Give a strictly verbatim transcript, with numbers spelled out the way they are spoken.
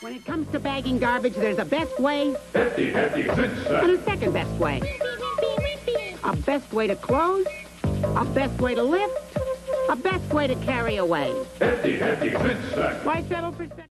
When it comes to bagging garbage, there's a best way Hefty, hefty, clinch sack. and a second best way. A best way to close, a best way to lift, a best way to carry away. Hefty, hefty, clinch sack. Why settle for...